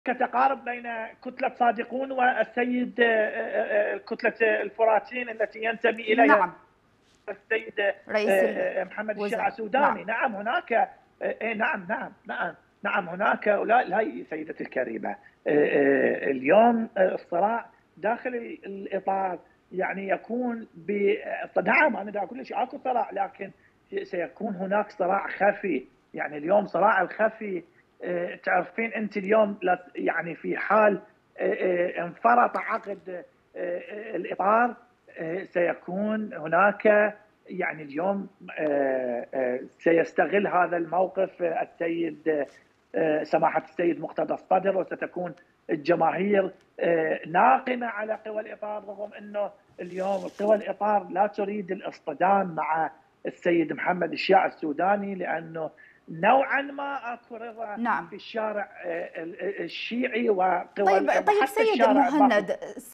كتقارب بين كتلة صادقون والسيد كتلة الفراتين التي ينتمي إليها نعم. السيد رئيس محمد الشيع الوزراء. نعم. السوداني. نعم هناك نعم نعم نعم نعم هناك لا سيدتي الكريمة، اليوم الصراع داخل الإطار يعني يكون نعم أنا دا أقول لك أكو صراع، لكن سيكون هناك صراع خفي. يعني اليوم صراع الخفي، تعرفين أنت اليوم يعني في حال انفرط عقد الإطار، سيكون هناك يعني اليوم سيستغل هذا الموقف السيد سماحة السيد مقتدى الصدر، وستكون الجماهير ناقمة على قوى الإطار، رغم أنه اليوم قوى الإطار لا تريد الاصطدام مع السيد محمد الشيع السوداني، لأنه نوعا ما اكو رضا نعم. في الشارع الشيعي وقوى طيب وحتى سيد الشارع باقي. مهند،